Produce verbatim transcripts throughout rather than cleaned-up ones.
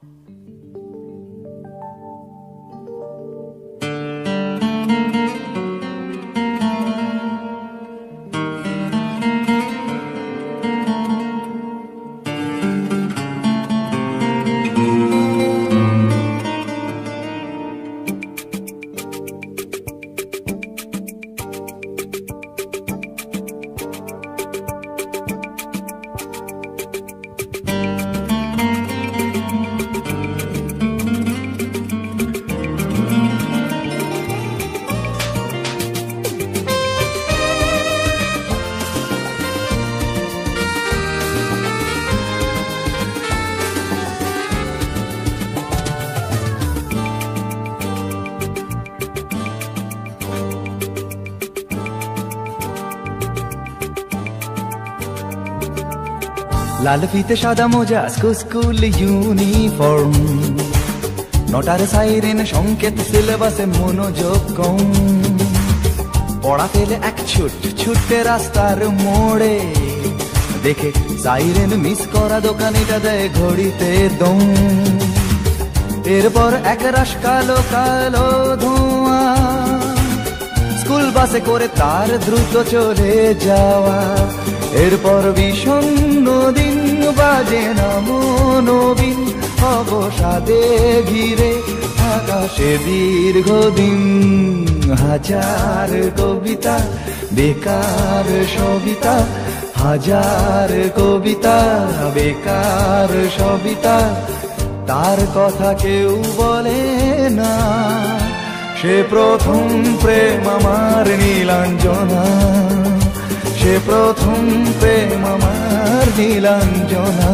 লাল ফিতে সাদা মোজা স্কুল ইউনিফর্ম, নটার সাইরেন সংকেত সিলেবাসে মনোযোগ কম। পড়া ফেলে এক ছুট ছুটে রাস্তার মোড়ে, দেখে সাইরেন মিস করা দোকানিটা দেয় ঘড়িতে দম। এরপর এক রাশ কালো কালো ধোঁয়া, স্কুল বাসে করে তার দ্রুত চলে যাওয়া। এরপর বিষণ্ণ দিন বাজে না মনোবিন, অবসাদে ঘিরে আকাশে দীর্ঘদিন। হাজার কবিতা বেকার সবিতা, হাজার কবিতা বেকার সবিতা, তার কথা কেউ বলে না। সে প্রথম প্রেম আমার নীলাঞ্জনা, সে প্রথম প্রেম আমার নীলাঞ্জনা।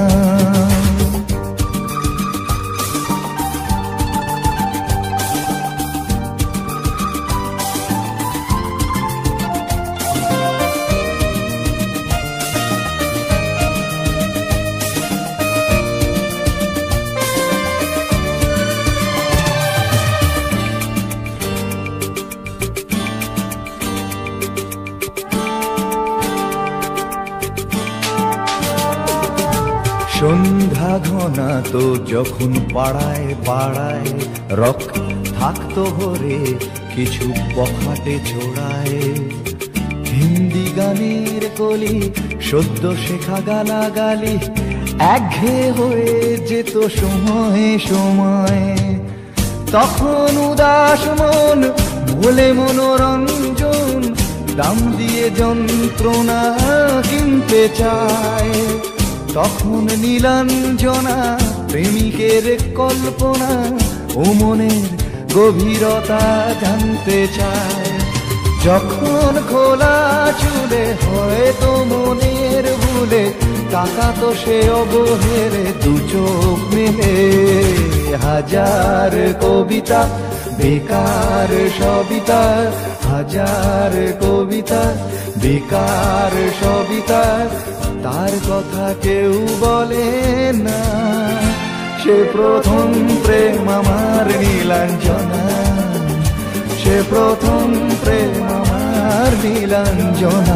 সন্ধ্যা ঘনা তো যখন পাড়ায় পাড়ায় রক থাকতো ভরে কিছু বখাটে ছোড়ায়। হিন্দি গানের কলি সদ্য শেখা গালাগালি একঘেয়ে হয়ে যেত সময়ে সময়ে। তখন উদাস মন বলে মনোরঞ্জন, দাম দিয়ে যন্ত্রণা কিনতে চায়। তখন নীলাঞ্জনা প্রেমিকের কল্পনা ও মনের গভীরতা জানতে চায়। যখন খোলা চুলে হয়তো মনের ভুলে তাকাতো সে অবহেলে দু চোখ মেলে। হাজার কবিতা বেকার সবিতা, হাজার কবিতা বেকার সবিতা, তার কথা কেউ বলে না। সে প্রথম প্রেম আমার নীলাঞ্জনা, সে প্রথম প্রেম আমার নীলাঞ্জনা।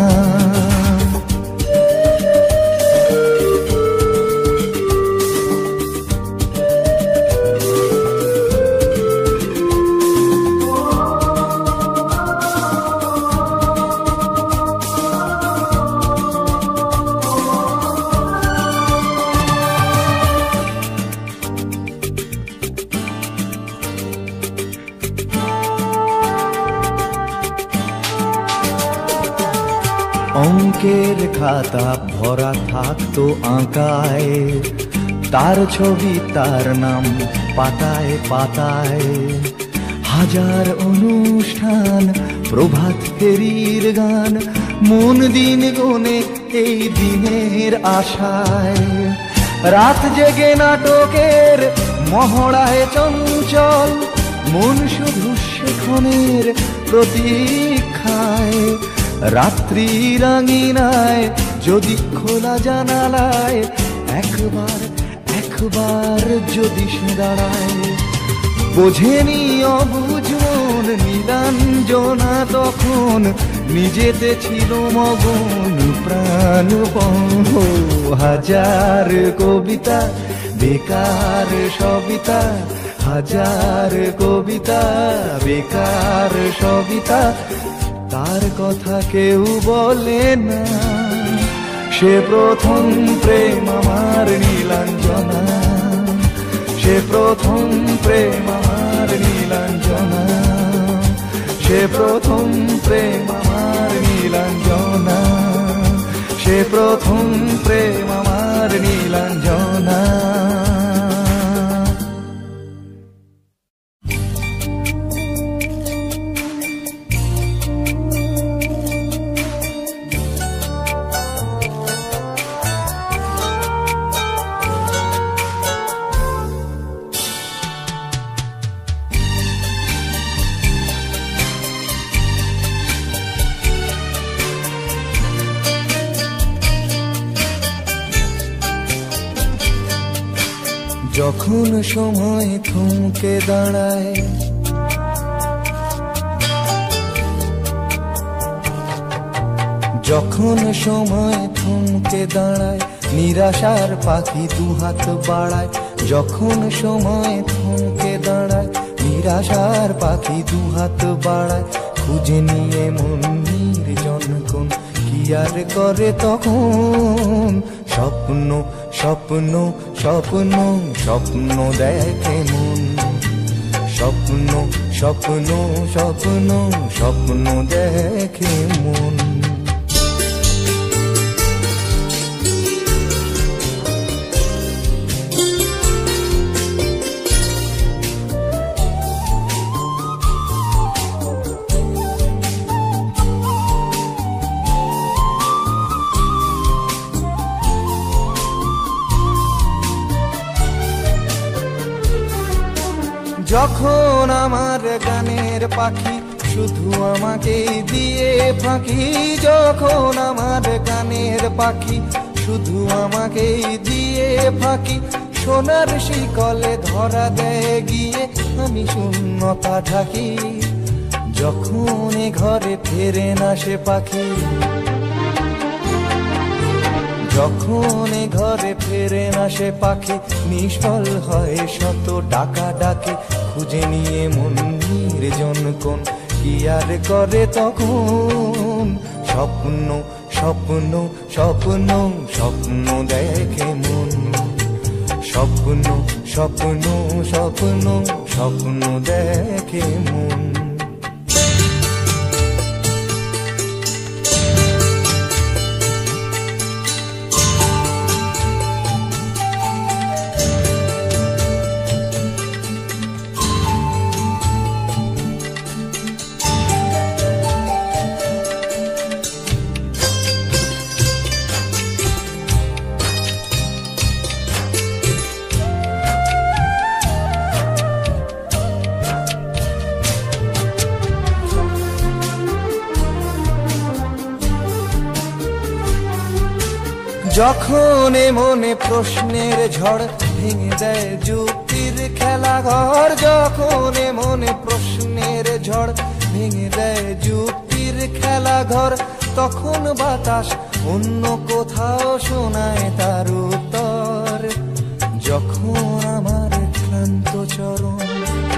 অঙ্কের খাতা ভরা থাকতো আঁকায়, তার ছবি তার নাম পাতায় পাতায়। হাজার অনুষ্ঠান প্রভাত ফেরির গান, মন দিন গুনে এই দিনের আশায়। রাত জেগে নাটকের মহড়ায় চঞ্চল, মন শুধু সেক্ষণের প্রতীক্ষায়। রাত্রি রাঙিনায় যদি খোলা জানালায় একবার একবার যদি সে দাঁড়ায়, বোঝেনি অবুঝ মন মন নীলাঞ্জনা তখন নিজেতে ছিল মগন প্রাণপণ। হাজার কবিতা বেকার সবিতা, হাজার কবিতা বেকার সবিতা, তার কথা কেউ বলে না। সে প্রথম প্রেম আমার নীলাঞ্জনা, সে প্রথম প্রেম আমার নীলাঞ্জনা, সে প্রথম প্রেম আমার নীলাঞ্জনা, সে প্রথম প্রেম আমার নীলাঞ্জনা। যখন সময় থমকে দাঁড়ায়, যখন সময় থমকে দাঁড়ায়, নিরাশার পাখি দুহাত বাড়ায়। যখন সময় থমকে দাঁড়ায়, নিরাশার পাখি দুহাত বাড়ায়। খুঁজে নিয়ে মন নির্জন কোন কি আর করে তখন। স্বপ্ন স্বপ্ন স্বপ্ন স্বপ্ন দেখে মন, স্বপ্ন স্বপ্ন স্বপ্ন স্বপ্ন দেখে মন। যখন আমার গানের পাখি শুধু আমাকে দিয়ে ফাঁকি, যখন আমার গানের পাখি শুধু আমাকে দিয়ে ফাঁকি। সোনার শিকলে ধরা দেয় গিয়ে আমি শূন্যতা ঢাকি। যখন এ ঘরে ফেরে না সে পাখি, যখন এ ঘরে ফেরে না সে পাখি, নিষ্ফল হয় শত ডাকা ডাকে। খুঁজে নিয়ে মন নির্জন কোন কি আর করে তখন। স্বপ্ন স্বপ্ন স্বপ্ন স্বপ্ন দেখে মন, স্বপ্ন স্বপ্ন স্বপ্ন স্বপ্ন দেখে মন। যখন এ মনে প্রশ্নের ঝড় ভেঙে দেয় যুক্তির খেলা ঘর, যখন এ মনে প্রশ্নের ঝড় ভেঙে দেয় যুক্তির খেলা ঘর, তখন বাতাস অন্য কোথাও শোনায় তার উত্তর। যখন আমার ক্লান্ত চরণ,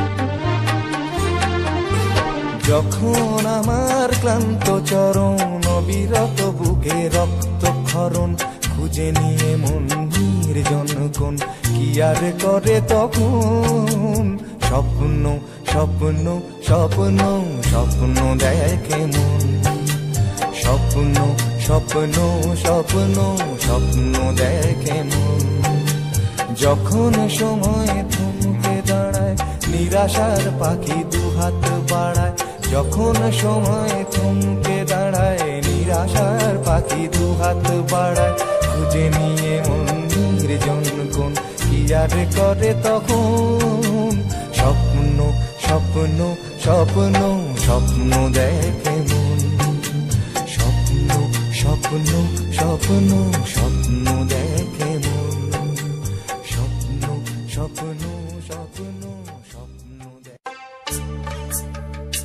যখন আমার ক্লান্ত চরণ অবিরত বুকে রক্তক্ষরণ। খুঁজে নিয়ে মন নির্জন কোন কি আর করে তখন। স্বপ্ন স্বপ্ন স্বপ্ন স্বপ্ন দেখে মন, স্বপ্ন স্বপ্ন স্বপ্ন স্বপ্ন দেখে মন। যখন সময় থমকে দাঁড়ায়, নিরাশার পাখি দুহাত বাড়ায়। যখন সময় থমকে দাঁড়ায়, নিরাশার পাখি দুহাত বাড়ায়। খুঁজে নিয়ে মন নির্জন কোন কি আর করে তখন। স্বপ্ন স্বপ্ন স্বপ্ন স্বপ্ন দেখে মন, স্বপ্ন স্বপ্ন স্বপ্ন স্বপ্ন দেখে মন, স্বপ্ন স্বপ্ন স্বপ্ন স্বপ্ন দেখে।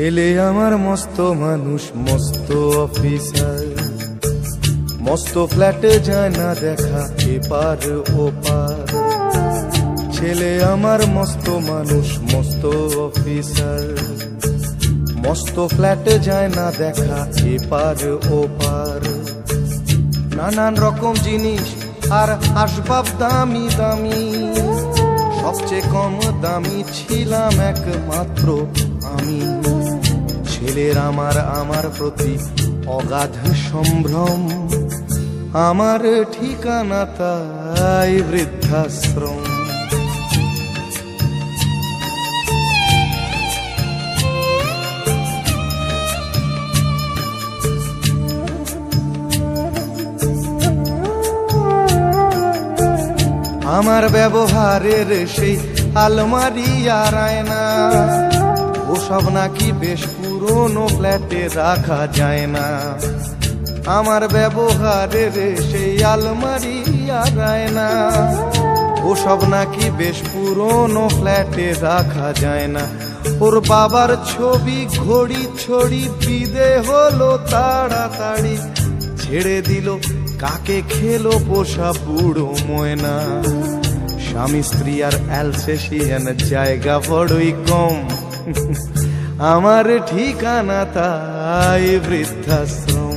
ছেলে আমার মস্ত মানুষ, মস্ত অফিসার, মস্ত ফ্ল্যাটে যায় না দেখা এপার ওপার। ছেলে আমার মস্ত মানুষ, মস্ত অফিসার, মস্ত ফ্ল্যাটে যায় না দেখা এপার ওপার। নানান রকম জিনিস আর আসবাব দামি দামি, সবচেয়ে কম দামি ছিলাম একমাত্র আমি। ছেলের আমার আমার প্রতি অগাধ সম্ভ্রম, আমার ঠিকানা তাই বৃদ্ধাশ্রম। আমার ব্যবহারের সেই আলমারি আর আয়না, ওসব নাকি বেশ পুরনো ফ্ল্যাটে রাখা যায় না। আমার ব্যবহারের সেই আলমারি আর আয়না, ওসব নাকি বেশ পুরনো ফ্ল্যাটে রাখা যায় না। ওর বাবার ছবি ঘড়ি ছড়ি বিদে হলো তাড়াতাড়ি, ছেড়ে দিল কাকে খেলো পোষা বুড়ো ময়না। স্বামী স্ত্রী আর অ্যালসেশিয়ান জায়গা বড়ই কম, আমার ঠিকানা তাই বৃদ্ধাশ্রম।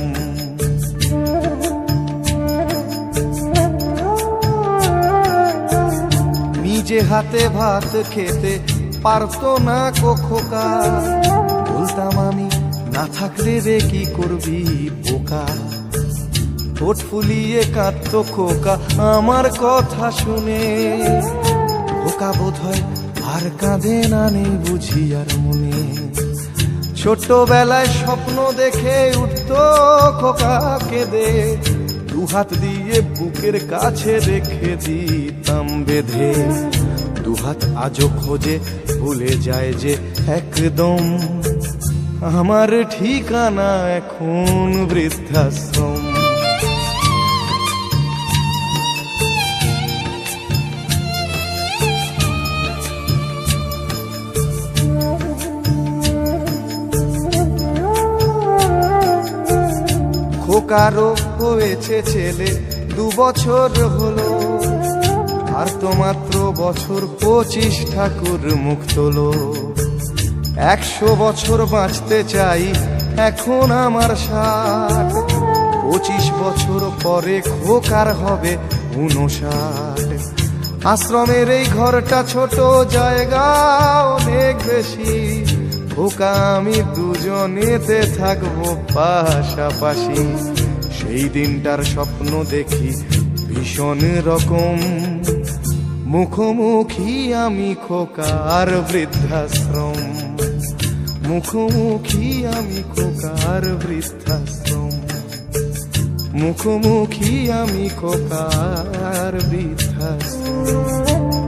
নিজে হাতে ভাত খেতে পারতো না খোকা, বলতাম আমি না থাকলে রে কি করবি বোকা। ঠোঁট ফুলিয়ে কাঁদতো খোকা আমার কথা শুনে, খোকা বোধ হয় আর কাঁদে না নেই বুঝি আর মনে। ছোটবেলায় স্বপ্ন দেখে উঠতো খোকা কেঁদে, দু হাত দিয়ে বুকের কাছে রেখে দিতাম বেঁধে। দু হাত আজও খোঁজে ভুলে যায় যে একদম, আমার ঠিকানা এখন বৃদ্ধাশ্রম। খোকারও হয়েছে ছেলে দু বছর হলো, আর তো মাত্র বছর পঁচিশ ঠাকুর মুখ তোলো। একশো বছর বাঁচতে চাই এখন আমার ষাট, পঁচিশ বছর পরে খোকার হবে ঊনষাট। আশ্রমের এই ঘরটা ছোট, জায়গা অনেক বেশি, খোকা আমি দুজনেতে থাকবো পাশাপাশি। সেই দিনটার স্বপ্ন দেখি ভীষণ রকম, মুখোমুখি আমি খোকার বৃদ্ধাশ্রম। মুখোমুখি আমি খোকার বৃদ্ধাশ্রম, মুখোমুখি আমি খোকার বৃদ্ধাশ্রম।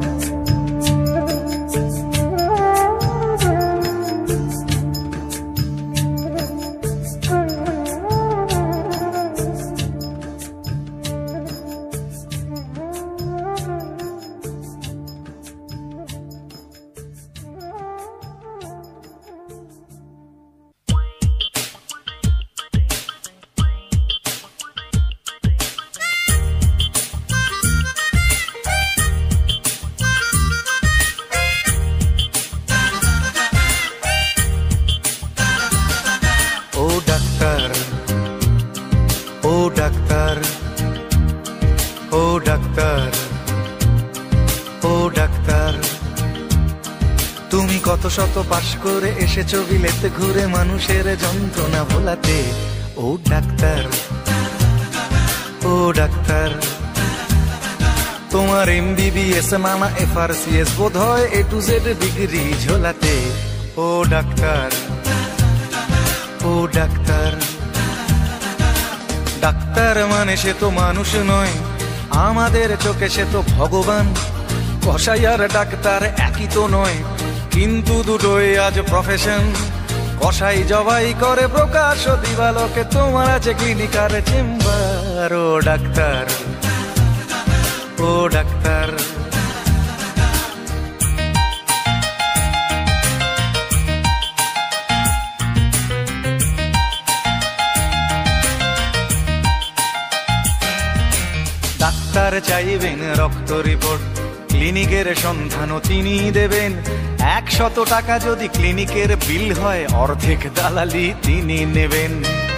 কত শত পাশ করে এসেছো বিলেতে ঘুরে মানুষের যন্ত্রণা ভোলাতে। ও ডাক্তার, ও ডাক্তার, তোমার এমবিবিএস মানা এফআরসিএস বোধ হয় এ টু জেড ডিগ্রি ঝোলাতে। ও ডাক্তার, ও ডাক্তার, ডাক্তার মানে সে তো মানুষ নয়, আমাদের চোখে সে তো ভগবান। কসাই আর ডাক্তার একই তো নয়, কিন্তু দুটোই আজ প্রফেশন। কসাই জবাই করে প্রকাশ দিবালোকে, তোমার আছে ক্লিনিকার চেম্বার। ও ডাক্তার, ও ডাক্তার, ডাক্তার চাইবেন রক্ত রিপোর্ট, ক্লিনিকের সন্ধানও তিনি দেবেন। একশত টাকা যদি ক্লিনিকের বিল হয়, অর্ধেক দালালি তিনি নেবেন।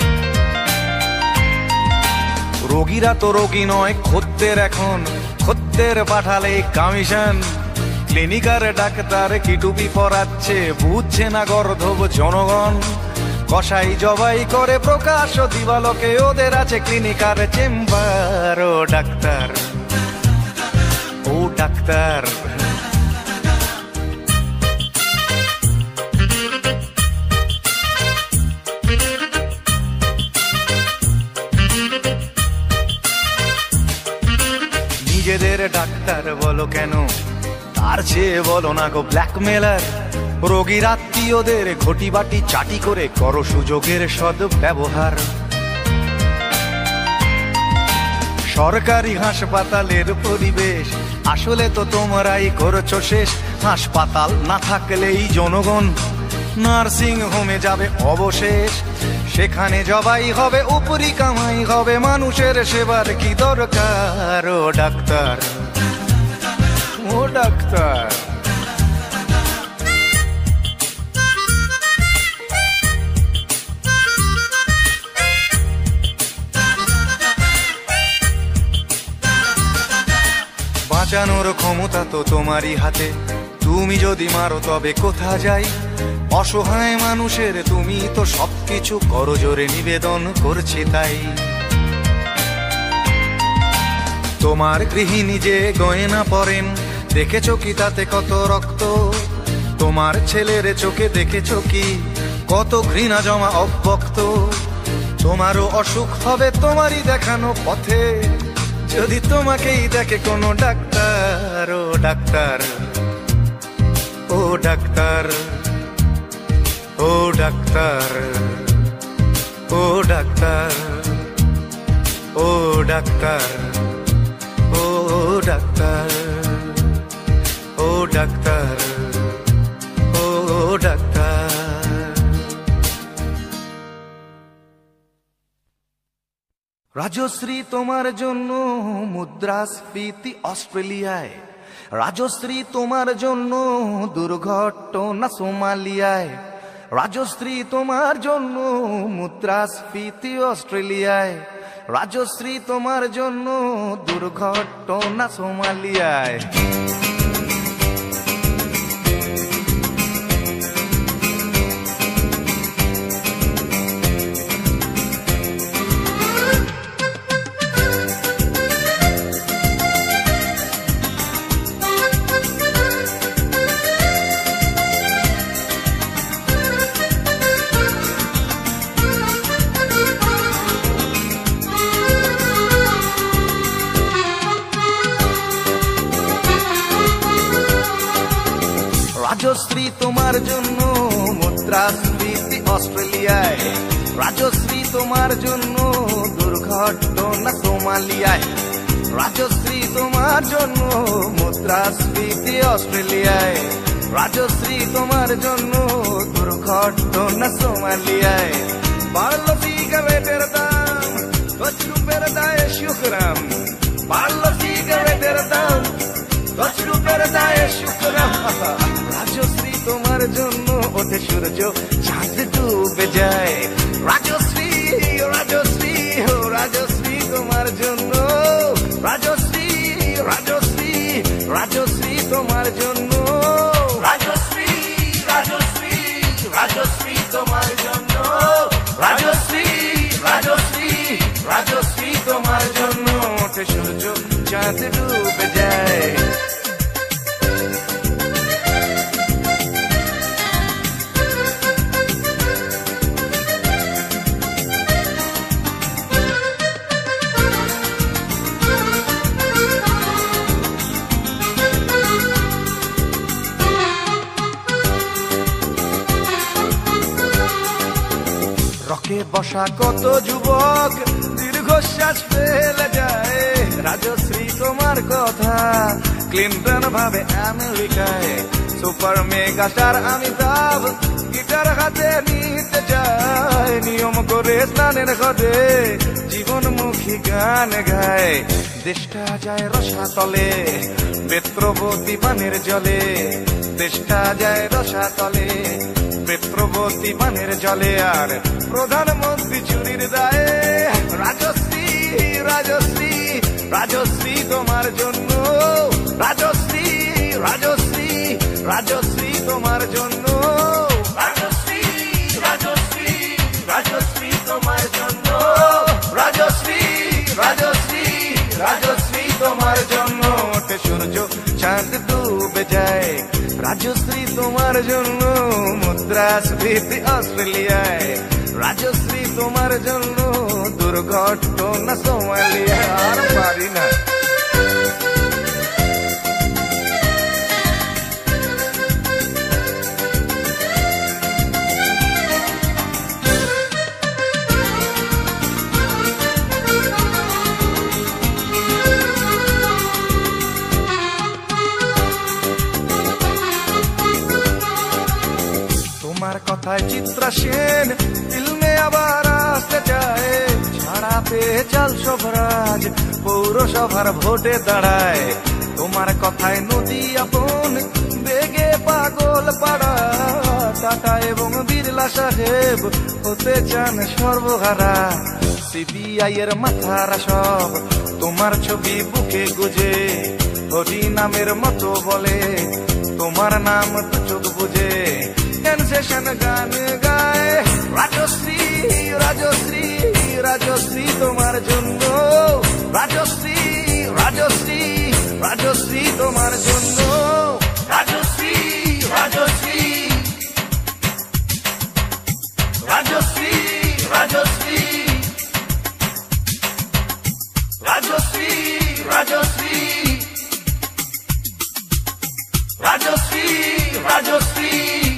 রোগীরা তো রোগী নয় খদ্দের, এখন খদ্দের পাঠালে কমিশন। ক্লিনিকার ডাক্তার কি টুপি পরাচ্ছে, বুঝছে না গর্ধব জনগণ। কসাই জবাই করে প্রকাশ দিবালোকে, ওদের আছে ক্লিনিকার চেম্বার। ও ডাক্তার, ও ডাক্তার, নিজেদের ডাক্তার বলো কেন, তার চেয়ে বলো না গো ব্ল্যাকমেলার। রোগীর আত্মীয়দের ঘটি বাটি চাটি করে করো সুযোগের সদ ব্যবহার। সরকারি হাসপাতালের পরিবেশ আসলে তো তোমরাই করছো শেষ। হাসপাতাল না থাকলেই জনগণ নার্সিং হোমে যাবে অবশেষ। সেখানে জবাই হবে, উপরি কামাই হবে, মানুষের সেবার কি দরকার। ও ডাক্তার, ও ডাক্তার, বাঁচানোর ক্ষমতা তো তোমারই হাতে, তুমি যদি মারো তবে কোথা যাই। অসহায় মানুষের তুমি তো সবকিছু করজোরে নিবেদন করছে তাই। তোমার গৃহিণী যে গয়না পরেন, দেখেছো কি তাতে কত রক্ত? তোমার ছেলের চোখে দেখেছো কি কত ঘৃণা জমা অব্যক্ত? তোমারও অসুখ হবে তোমারই দেখানো পথে, যদি তোমাকেই দেখে কোনো ডাক্তার। ও ডাক্তার, ও ডাক্তার, ও ডাক্তার, ও ডাক্তার, ও ডাক্তার, ও ডাক্তার, ও ডাক্তার, ও ডাক্তার। রাজশ্রী তোমার জন্য মুদ্রাস্ফীতি অস্ট্রেলিয়ায়, রাজশ্রী তোমার জন্য দুর্ঘটনা সোমালিয়ায়, রাজশ্রী তোমার জন্য মুদ্রাস্ফীতি অস্ট্রেলিয়ায়, রাজশ্রী তোমার জন্য দুর্ঘটনা সোমালিয়ায়। রাজশ্রী তোমার জন্য মুদ্রাস্ফীতি অস্ট্রেলিয়ায়, রাজশ্রী তোমার জন্য দুর্ঘটনা সোমালিয়ায়, রাজশ্রী তোমার জন্য মুদ্রাস্ফীতি অস্ট্রেলিয়ায়, রাজশ্রী তোমার জন্য দুর্ঘটনা সোমালিয়ায়। বাড়লো সিগারেটের দাম, দশ রুপের দায়ে শুকরাম, বাড়লো সিগারেটের দাম, দশ রুপের দায়ে শুকরাম। রাজশ্রী তোমার জন্য ওঠে সূর্য, চাঁদ ডুবে যায়। রাজশ্রী, রাজশ্রী, ও রাজশ্রী তোমার জন্য, রাজশ্রী, রাজশ্রী, রাজশ্রী তোমার জন্য, রাজশ্রী, রাজশ্রী, রাজশ্রী তোমার জন্য, রাজশ্রী, রাজশ্রী, রাজশ্রী তোমার জন্য ওঠে সূর্য, চাঁদ ডুবে যায়। রকে বসা কত যুবক দীর্ঘশ্বাস ফেলে যায়। রাজশ্রী তোমার কথা ক্লিন্টন ভাবে আমেরিকায়, super mega star Amitabh guitar যার হাতে নিতে চায় নিয়ম করে স্নানের ঘরে জীবনমুখী গান গায়। দেশটা যায় রসাতলে বেত্রবতী পানের জলে, দেশটা যায় রসাতলে বেত্রবতী পানের জলে। আর প্রধানমন্ত্রী চুরির দায়ে রাজশ্রী রাজশ্রী রাজশ্রী তোমার জন্য, রাজশ্রী রাজশ্রী রাজশ্রী তোমার জন্য, রাজশ্রী রাজশ্রী রাজশ্রী তোমার জন্য, রাজশ্রী রাজশ্রী রাজশ্রী তোমার জন্য। ওঠে সূর্য চাঁদ ডুবে যায় রাজশ্রী তোমার জন্য, মুদ্রাস্ফীতি অস্ট্রেলিয়ায় রাজশ্রী তোমার জন্য, দুর্ঘটনা সোমালিয়া। আর পারি না। তোমার কথায় চিত্রা সেন ফিল্মে আবার আসতে চায়, ছাড়া পেয়ে চাল সবরাজ পৌরসভার ভোটে দাঁড়ায়। তোমার কথায় নদী আপন বেগে পাগল পাড়া, টাটা এবং বিড়লা সাহেব হতে চান সর্বহারা। সিবিআই এর মাথারা সব তোমার ছবি বুকে গুজে, হরি নামের মতো বলে তোমার নাম তো চোখ বুঝে। সেনসেশন গান গায় রাজশ্রী রাজশ্রী রাজশ্রী তোমার জন্য, রাজশ্রী রাজশ্রী রাজশ্রী তোমার জন্য, রাজশ্রী রাজশ্রী রাজশ্রী রাজশ্রী রাজশ্রী রাজশ্রী রাজশ্রী রাজশ্রী।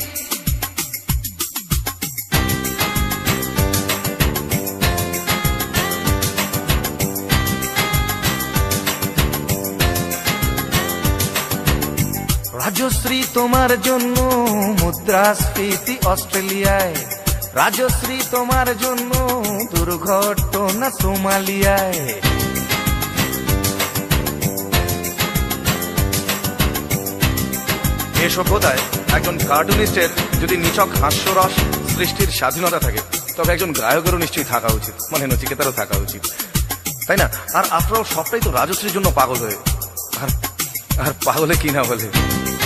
রাজশ্রী তোমার জন্য মুদ্রাস্ফীতি অস্ট্রেলিয়ায়, রাজশ্রী তোমার জন্য দুর্ঘটনা সোমালিয়ায়। এ সভ্যতায় একজন কার্টুনিস্টের যদি নিছক হাস্যরস সৃষ্টির স্বাধীনতা থাকে, তবে একজন গায়কেরও নিশ্চয়ই থাকা উচিত, মানে নচিকেতারও থাকা উচিত, তাই না? আর আপনারাও সবটাই তো রাজশ্রীর জন্য পাগল হয়ে, আর আর পাগলে কি না বলে।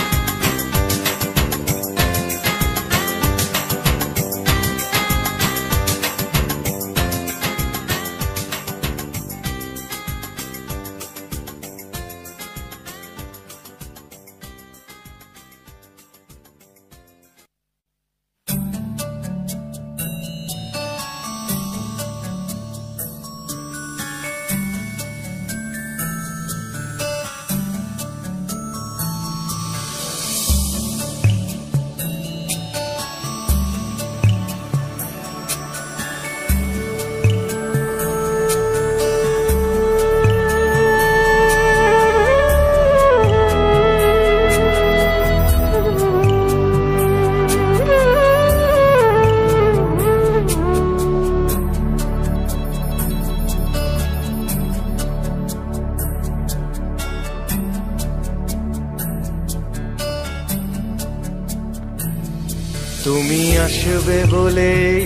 তুমি আসবে বলেই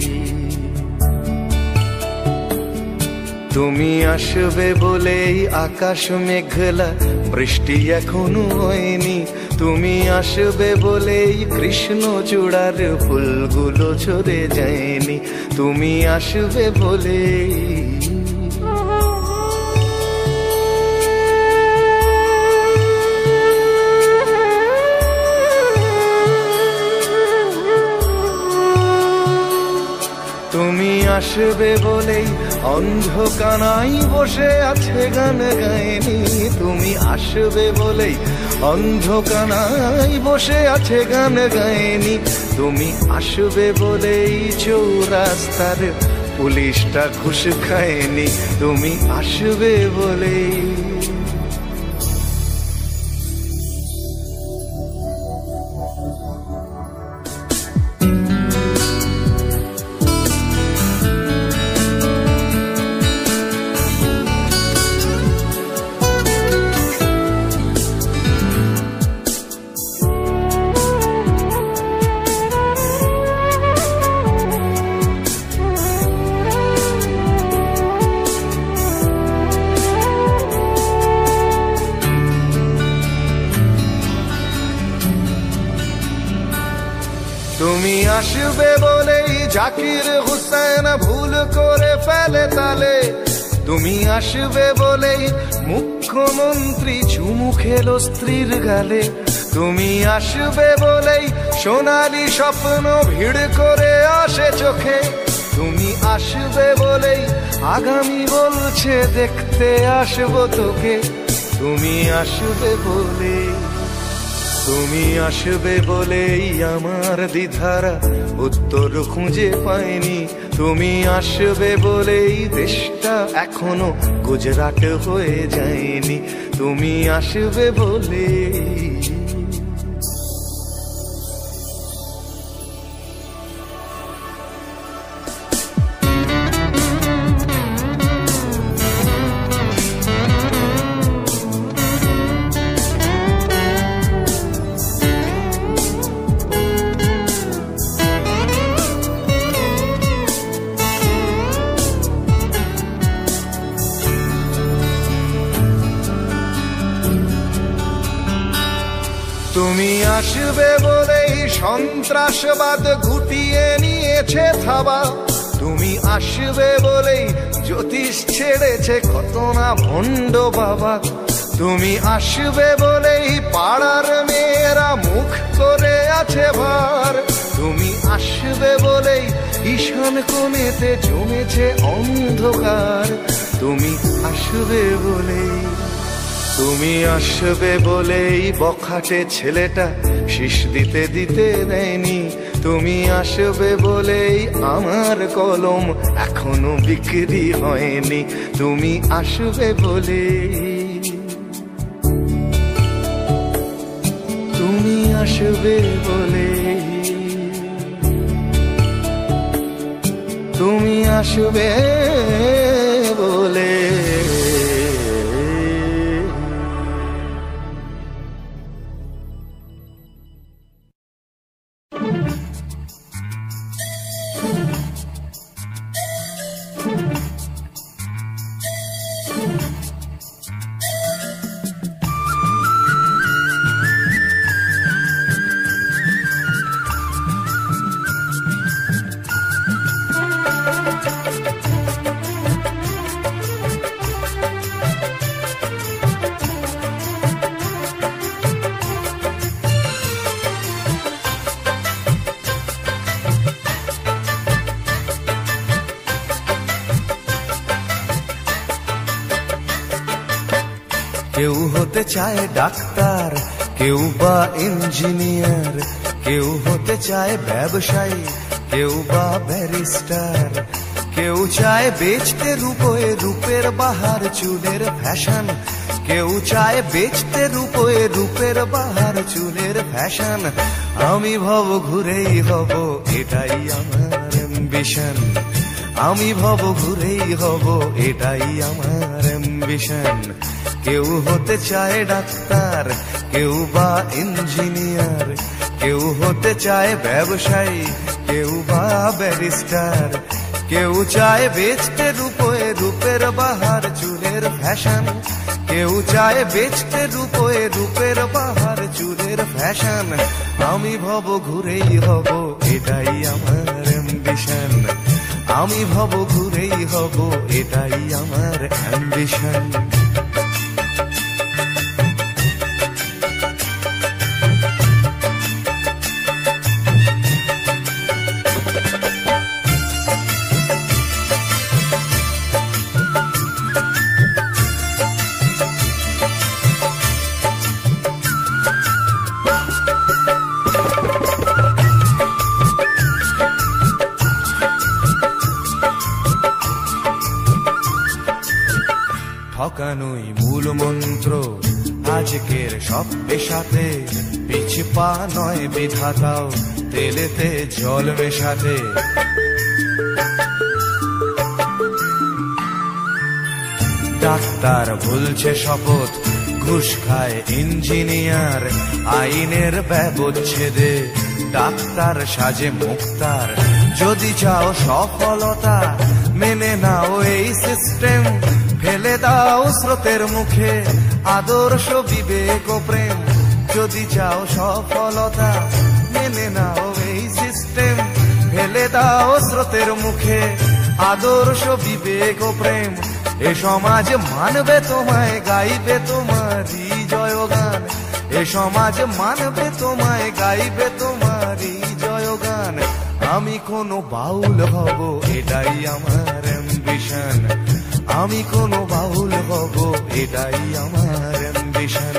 তুমি আসবে বলেই আকাশ মেঘলা, বৃষ্টি এখনো হয়নি। তুমি আসবে বলেই কৃষ্ণ চূড়ার ফুলগুলো ঝরে যায়নি। তুমি আসবে বলেই তুমি আসবে বলেই অন্ধকানাই বসে আছে গান গায়নি। তুমি আসবে বলেই অন্ধকানাই বসে আছে গান গায়নি। তুমি আসবে বলেই চৌরাস্তার পুলিশটা ঘুষ খায়নি। তুমি আসবে বলেই আসবে বলেই জাকির হুসেন ভুল করে ফেলে তালে, তুমি আসবে বলেই মুখ্যমন্ত্রী চুমু খেলো স্ত্রীর গালে, তুমি আসবে বলেই সোনালি স্বপ্ন ভিড় করে আসে চোখে, তুমি আসবে বলেই আগামী বলছে দেখতে আসবো তোকে, তুমি আসবে বলে, তুমি আসবে বলেই আমার দ্বিধারা উত্তর খুঁজে পাইনি, তুমি আসবে বলেই দেশটা এখনো গুজরাট হয়ে যায়নি, তুমি আসবে বলে। তুমি আসবে বলেই সন্ত্রাসবাদ গুটিয়ে নিয়েছে থাবা, তুমি আসবে বলেই জ্যোতিষ ছেড়েছে কত না ভণ্ড বাবা, তুমি আসবে বলেই পাড়ার মেয়েরা মুখ করে আছে ভার, তুমি আসবে বলেই ঈশান কোণেতে জমেছে অন্ধকার, তুমি আসবে বলেই, তুমি আসবে বলেই বখাটে ছেলেটা শীষ দিতে দিতে দেয়নি, তুমি আসবে বলেই আমার কলম এখনো বিক্রি হয়নি, তুমি আসবে বলে, তুমি আসবে বলে, তুমি আসবে বলে। কেউ হতে চায় ডাক্তার, কেউ বা ইঞ্জিনিয়ার, কেউ হতে চায় ব্যবসায়ী, কেউ বা ব্যারিস্টার, কেউ চায় বেচতে রূপে রূপের বাহার চুলের ফ্যাশন, কেউ চায় বেচতে রূপে রূপের বাহার চুলের ফ্যাশন, আমি ভব ঘুরেই হব এটাই আমার অ্যাম্বিশন, আমি ভব ঘুরেই হব এটাই আমার অ্যাম্বিশন। কেউ হতে চায় ডাক্তার, কেউ বা ইঞ্জিনিয়ার, কেউ হতে চায় ব্যবসায়ী, কেউ বা ব্যারিস্টার, কেউ চায় বেচতে রূপে রূপের বাহার চুলের ফ্যাশন, কেউ চায় বেচতে রূপে রূপের বাহার চুলের ফ্যাশন, আমি ভব ঘুরেই হব এটাই আমার অ্যাম্বিশন, আমি ভব ঘুরেই হব এটাই আমার অ্যাম্বিশন। ঠকানোই মূল মন্ত্র আজকের সব পেশাতে, পিছু পা নয় বিধাতাও তেলেতে জল মেশাতে। ডাক্তার ভুলছে শপথ, ঘুষ খায় ইঞ্জিনিয়ার, আইনের ব্যবচ্ছেদে ডাক্তার সাজে মুক্তার। যদি চাও সফলতা মেনে নাও এই সিস্টেম, ফেলে দাও স্রোতের মুখে আদর্শ বিবেক ও প্রেম। যদি চাও সফলতা মেনে নাও এই সিস্টেম, ফেলে দাও স্রোতের মুখে আদর্শ বিবেক ও প্রেম। এ সমাজ মানবে তোমায়, গাইবে তোমারই জয়গান। এ সমাজ মানবে তোমায়, গাইবে তোমারই জয়গান। আমি কোনো বাউল হব, এটাই আমার অ্যাম্বিশন। আমি কোনো বাউল হব, এটাই আমার অ্যাম্বিশন।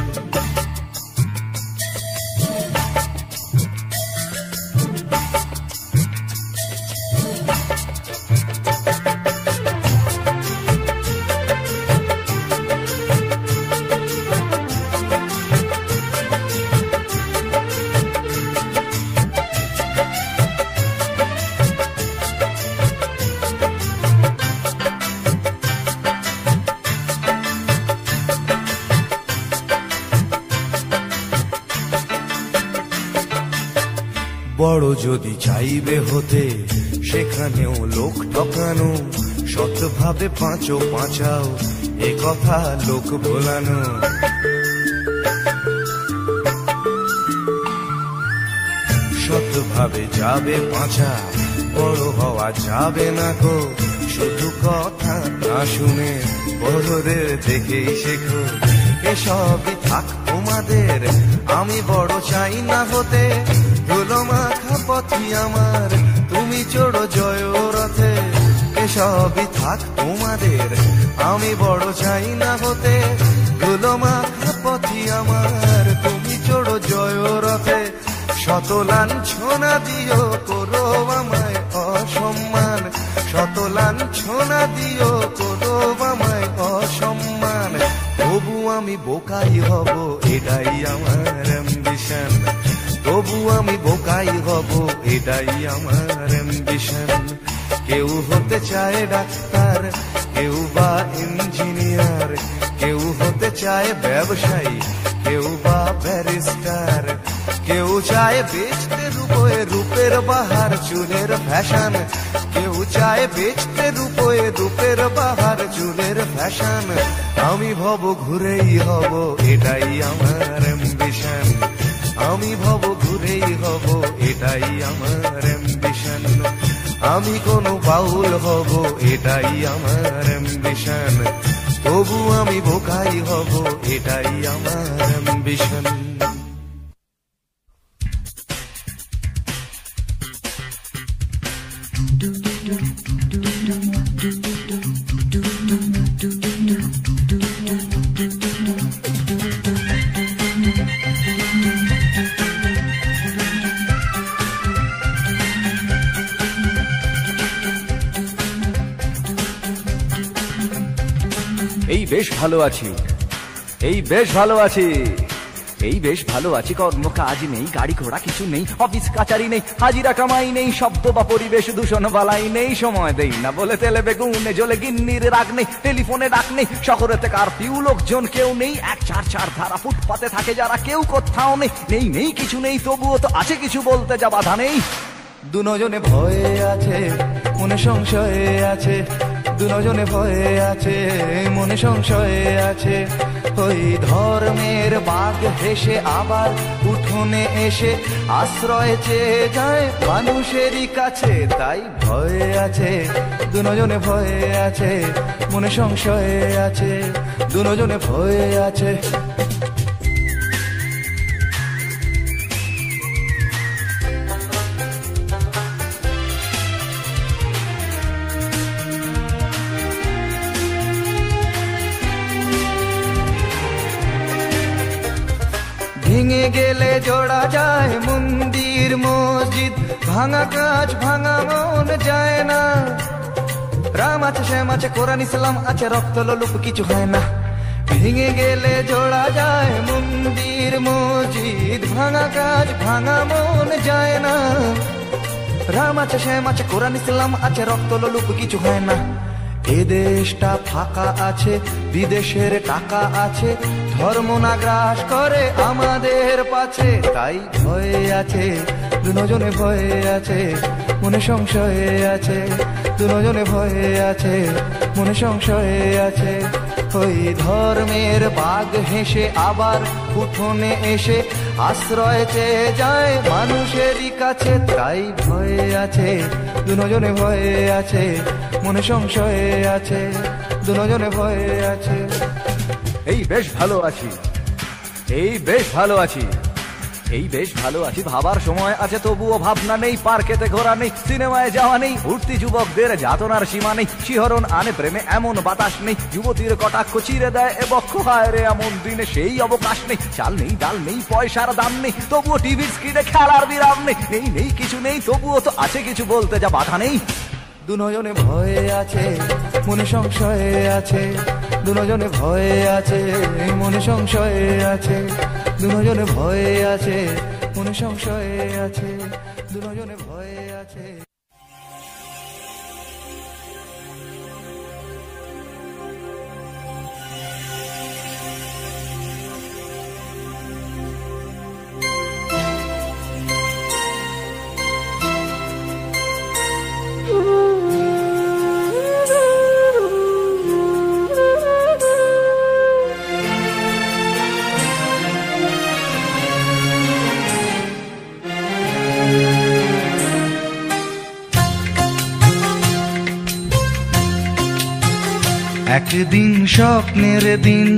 বড় যদি চাইবে হতে, সেখানেও লোক ঠকানো। সৎভাবে পাঁচো পাঁচাও, এ কথা লোক ভোলানো। সৎভাবে যাবে পাঁচা, বড় হওয়া যাবে না গো। শুধু কথা না শুনে বড়দের দেখেই শেখো। এসবই থাক তোমাদের, আমি বড় চাই না হতে। ধুলো মাখা পথই আমার, তুমি চড়ো জয় রথে। এসবই থাক তোমাদের, আমি বড় চাই না হতে। ধুলো মাখা পথই আমার, তুমি চড়ো জয় রথে। শত লাঞ্ছনা দিও, করো আমায় অসম্মান। শত লাঞ্ছনা দিও, করো আমায় অসম্মান। তবু আমি বোকাই হব, এটাই আমার অ্যাম্বিশন। তবু আমি বোকাই হব, এটাই আমার অ্যাম্বিশন। কেউ হতে চায় ডাক্তার, কেউ বা ইঞ্জিনিয়ার। কেউ হতে চায় ব্যবসায়ী, কেউ বা ব্যারিস্টার। কেউ চায় বেচতে রূপে রূপের বাহার, চুলের ফ্যাশন। কেউ চায় বেচতে রূপে রূপের বাহার, চুলের ফ্যাশন। আমি ভব ঘুরেই হব, এটাই আমার অ্যাম্বিশন। আমি ভব ঘুরেই হব, এটাই আমার অ্যাম্বিশন। আমি কোনো বাউল হব, এটাই আমার অ্যাম্বিশন। তবু আমি বোকাই হব, এটাই আমার অ্যাম্বিশন। এই বেশ ভালো আছি, এই বেশ ভালো আছি, এই বেশ ভালো আছি। কর্ম কাজ নেই, গাড়ি ঘোড়া কিছু নেই, অফিস কাচারি নেই, হাজিরা কামাই নেই, শব্দ বা পরিবেশ দূষণ বালাই নেই। সময় দেই না বলে তেলে বেগুনে জ্বলে গিন্নির রাগ নেই, টেলিফোনে ডাক নেই, শহরেতে কারফিউ লোকজন কেউ নেই। এক চার চার ধারা ফুটপাতে থাকে যারা, কেউ কোথাও নেই। নেই নেই কিছু নেই, তবুও তো আছে কিছু, বলতে যা বাধা নেই। দুজনে ভয়ে আছে, মনে সংশয়ে আছে। দুজনে ভয়ে আছে, মনে সংশয়ে আছে। ওই ধর্মের বাঘ হেসে আবার উঠোনে এসে আশ্রয় চেয়ে যায় মানুষেরই কাছে। তাই ভয়ে আছে, দুজনে ভয়ে আছে, মনে সংশয়ে আছে। দুজনে ভয়ে আছে। ভেঙে গেলে জোড়া যায় মন্দির মসজিদ, ভাঙা কাজ ভাঙা মন যায় না। রাম আছে, শ্যাম আছে, কোরআন ইসলাম আছে, রক্ত লোলুপ কিছু হয় না। ভেঙে গেলে জোড়া যায় মন্দির মসজিদ, ভাঙা কাজ ভাঙা মন যায় না। রাম আছে, শ্যাম আছে, কোরআন ইসলাম আছে, রক্ত লোলুপ কিছু হয় না। এ দেশটা ফাঁকা আছে, বিদেশের টাকা আছে, ধর্ম না গ্রাস করে আমাদের পাছে। তাই ভয়ে আছে, দুজনে ভয়ে আছে, মনে সংশয়ে আছে। দুজনে ভয়ে আছে, মনে সংশয়ে আছে। ওই ধর্মের বাঘ হেসে আবার উঠোনে এসে আশ্রয় চেয়ে যায় মানুষেরই কাছে। তাই ভয়ে আছে দুজনে, ভয়ে আছে মনে সংশয়ে আছে, দুজনে ভয়ে আছে। এই বেশ ভালো আছি, এই বেশ ভালো আছি, এই বেশ ভালো আছি ভাবার সময় আছে, তবুও ভাবনা নেই। পার্কেতে ঘোরা নেই, সিনেমায় যাওয়া নেই, উঠতি যুবকদের যাতনার সীমা নেই। শিহরণ আনে প্রেমে এমন বাতাস নেই, যুবতীর কটাক্ষ চিরে দেয় এ বক্ষ। হায় রে এমন দিনে সেই অবকাশ নেই, চাল নেই ডাল নেই পয়সার দাম নেই, তবুও টিভির স্ক্রিনে খেলার বিরাম নেই। নেই নেই কিছু নেই, তবুও তো আছে কিছু বলতে যা বাধা নেই। দুজনে ভয়ে আছে মনে সংশয়ে আছে, দুজনে ভয়ে আছে মনে সংশয়ে আছে, দুজনে ভয়ে আছে মনে সংশয়ে আছে, দুজনে ভয়ে আছে। একদিন স্বপ্নের দিন,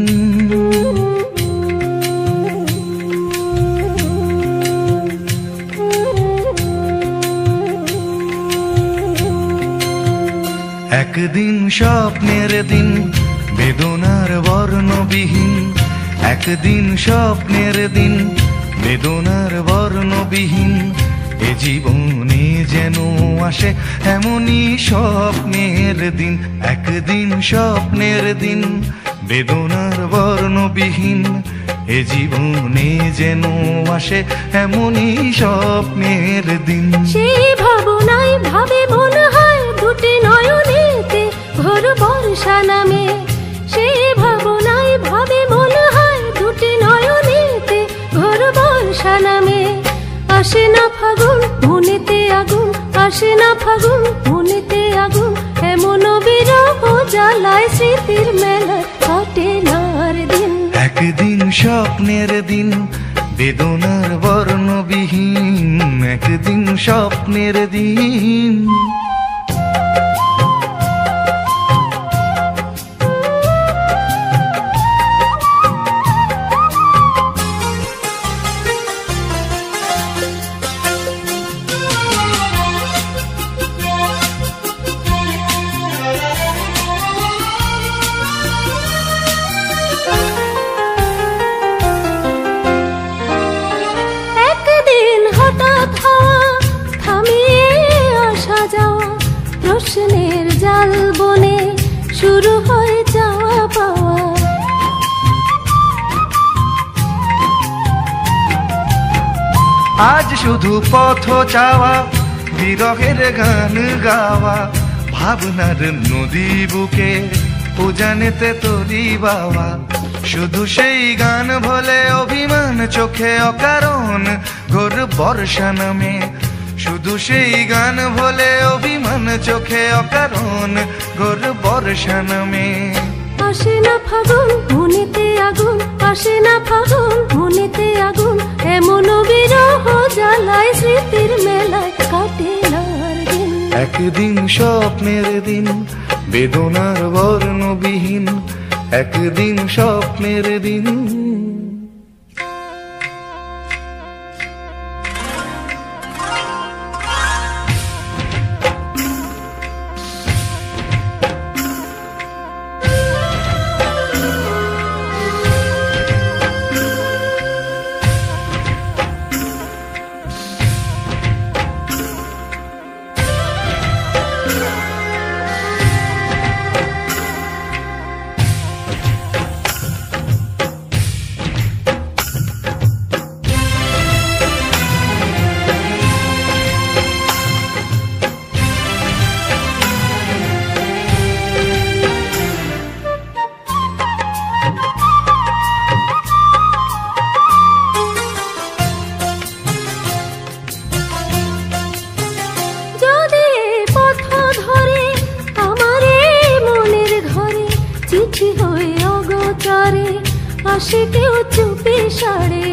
একদিন স্বপ্নের দিন বেদনার বর্ণবিহীন, একদিন স্বপ্নের দিন বেদনার বর্ণবিহীন। এ জীবনে যেন আসে এমনই স্বপ্নের দিন, একদিন স্বপ্নের দিন বেদনার বর্ণবিহীন। এ জীবনে যেন আসে এমনই স্বপ্নের দিন। সেই ভাবনায় ভাবে মনে হয় দুটি নয়নেতে ঘোর বর্ষা নামে, সেই ভাবনায় ভাবে মনে হয় দুটি নয়নেতে ঘোর বর্ষা নামে। আসে না ফাগুন মনেতে আগুন, আসে না ফাগুন মনেতে আগুন, এমন বিরহ জ্বালায় স্মৃতির মেলা কাটে নার দিন। একদিন স্বপ্নের দিন বেদনার বর্ণবিহীন, একদিন স্বপ্নের দিন। প্রশ্নের জাল বনে শুরু হয় যাওয়া পাওয়া, আজ শুধু পথ চাওয়া, বিরহের গান গাওয়া, ভাবনার নদী বুকে উজানেতে তরি বাওয়া। শুধু সেই গান ভোলে অভিমান চোখে অকারণ ঘোর বর্ষা নামে, শুধু সেই গান ভোলে অভিমান চোখে অকারণ ঘোর বর্ষা নামে। আসে না ফাগুন মনেতে আগুন, আসে না ফাগুন মনেতে আগুন, এমন বিরহ জ্বালায় স্মৃতির মেলায় কাটে নার দিন। একদিন স্বপ্নের দিন বেদনার বর্ণবিহীন, একদিন স্বপ্নের দিন। অগোচরে আসে কেউ চুপি সারে।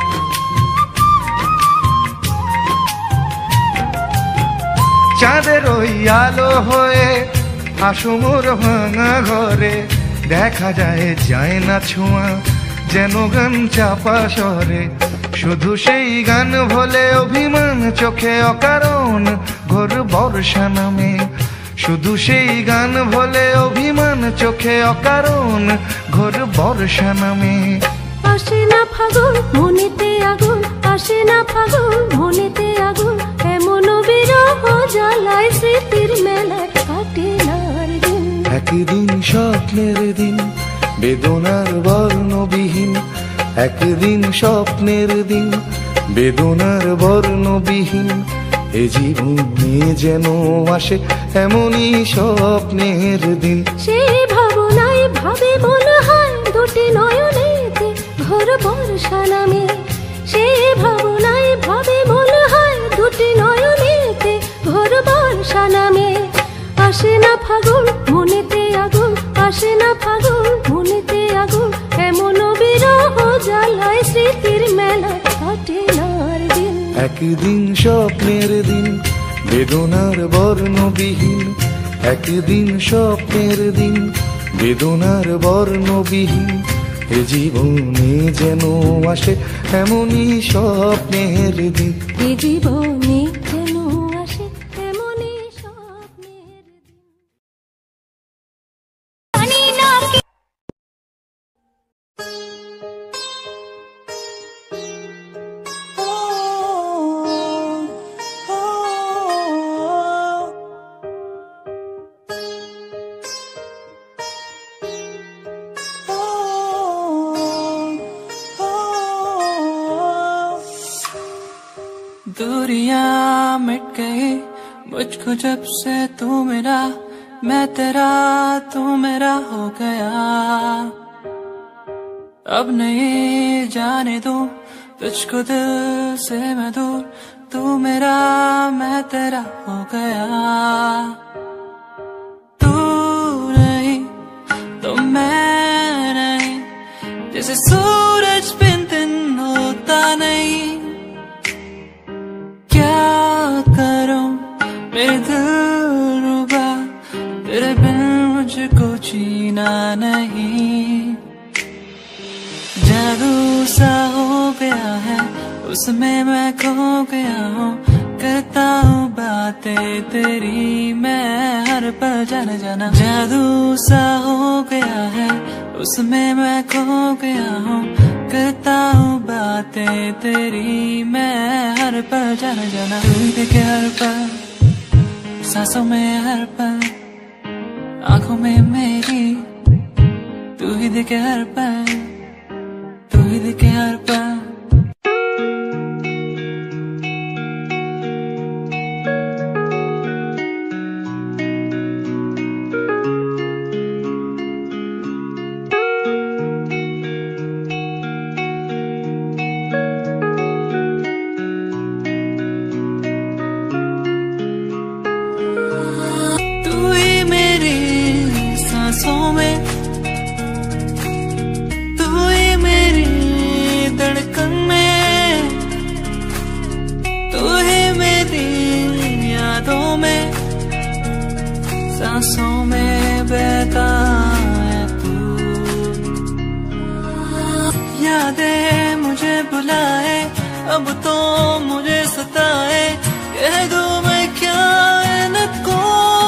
চাঁদের ওই আলো হয়ে আসো মোর ভাঙা ঘরে, দেখা যায় যায় না ছোঁয়া যেন গান চাপা স্বরে। শুধু সেই গান ভোলে অভিমান চোখে অকারণ ঘোর বর্ষা নামে। শুধু সেই গান ভোলে অভিমান চোখে অকারণ ঘোর বর্ষা নামে। আসে না ফাগুন মনেতে আগুন, আসে না ফাগুন মনেতে আগুন, এমন বিরহ জ্বালায় স্মৃতির মেলায় কাটে নার দিন। একদিন স্বপ্নের দিন বেদনার বর্ণবিহীন, একদিন স্বপ্নের দিন বেদনার বর্ণবিহীন। এ জীবনে যেন আসে এমনই স্বপ্নের দিন। সেই ভাবনায় ভাবে মনে হয় দুটি নয়নেতে ঘোর বর্ষা নামে। সেই ভাবনায় ভাবে মনে হয় দুটি নয়নেতে ঘোর বর্ষা নামে। আসে না ফাগুন মনেতে আগুন, আসে না ফাগুন মনেতে আগুন, এমন বিরহ জ্বালায় স্মৃতির মেলা কাটে নার দিন। একদিন স্বপ্নের দিন বেদনার বর্ণবিহীন, একদিন স্বপ্নের দিন বেদনার বর্ণবিহীন। এ জীবনে যেন আসে এমনই স্বপ্নের দিন। এ জীবনে যেন আসে এমনই স্বপ্নের দিন। दूरियां मिट गई मुझको जब से तू मेरा, मैं तेरा तू मेरा हो गया। अब नहीं जाने दूं तुझको दिल से मैं दूर, तू मेरा मैं तेरा हो गया। तू नहीं तो मैं नहीं, जैसे सूरज बिन दिन होता नहीं। क्या करूं मेरे दिलरुबा, तेरे बिन मुझको जीना नहीं। जादू सा हो गया है उसमें मैं खो गया हूँ, करता हूँ बातें तेरी मैं हर पल जाना जाना। जादू सा हो गया है उसमें मैं खो गया हूँ, करता हूँ बातें तेरी मैं हर पल जाना जाना। तू ही देखे हर पल सांसों में हर पल, आँखों में मेरी तू ही देखे हर पल, तू ही देखे हर पल। सांसों में तू ही मेरी धड़कन में, तू ही मेरी यादों में, सांसों में बहता है तू। यादें मुझे बुलाए अब तो मुझे सताए, कह दूं मैं क्या इनको।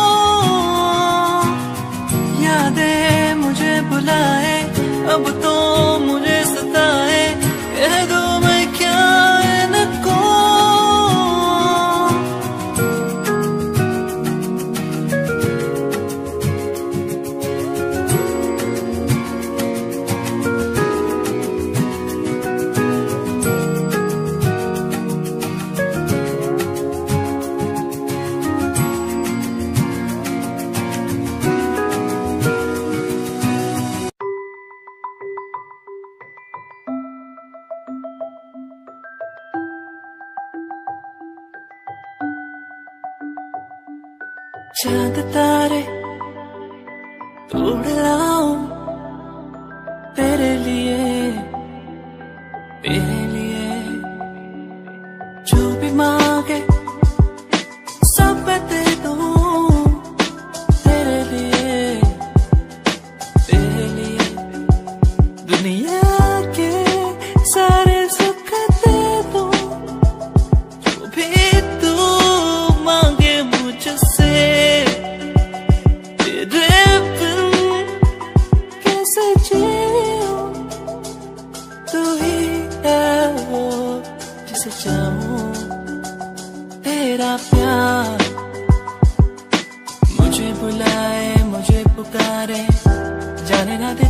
यादें मुझे बुलाए अब तो मुझे सताए, कह दो मैं क्या इनको। चांद तारे उड़ लाऊं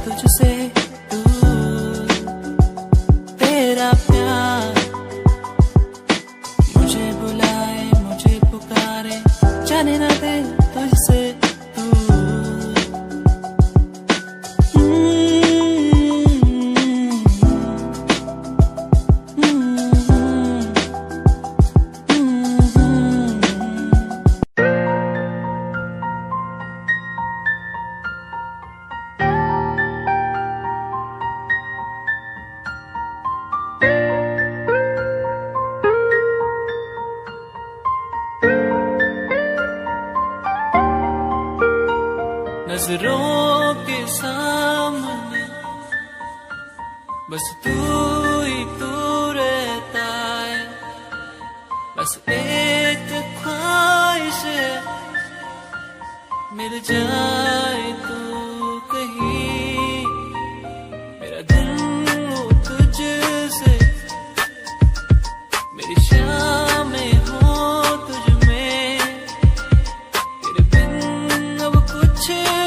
तुझसे दूर। तेरा प्यार मुझे बुलाए, मुझे पुकारे, जाने ना दे तुझसे दूर। नजरों के सामने बस तू ही तू रहता है, बस एक ख्वाहिश है मिल जाए तू कहीं। मेरा दिल हो तुझसे, मेरी शामें हो तुझ में, तेरे बिन अब कुछ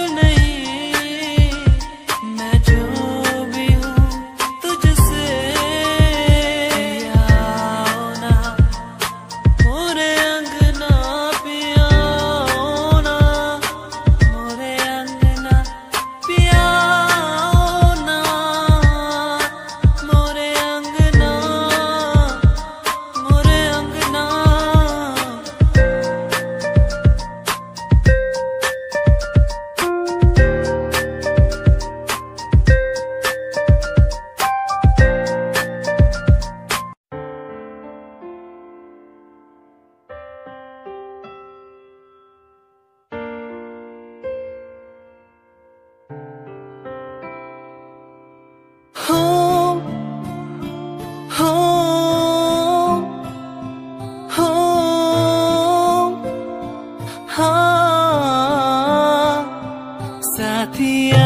साथिया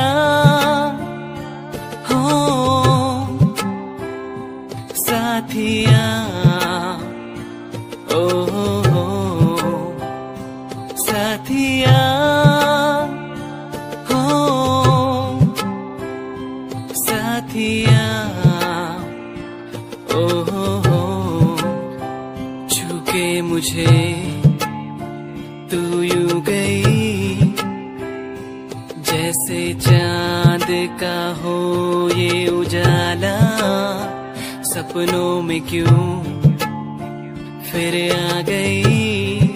हो साथिया ओ हो साथिया हो साथिया ओ हो छूके मुझे तू यूं गई जैसे चांद का हो ये उजाला, सपनों में क्यों फिर आ गई।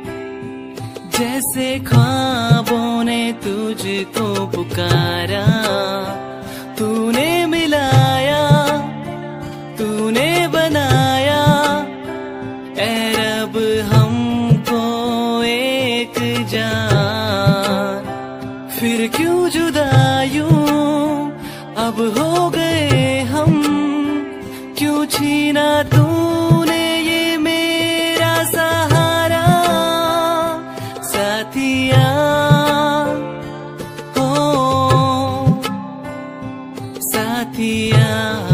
जैसे ख्वाबों ने तुझको पुकारा, तूने मिलाया, तूने बनाया ऐ रब हमको एक जान। फिर क्यों जुदा यूं अब हो गए हम, क्यों छीना तूने ये मेरा सहारा। साथिया हो साथिया।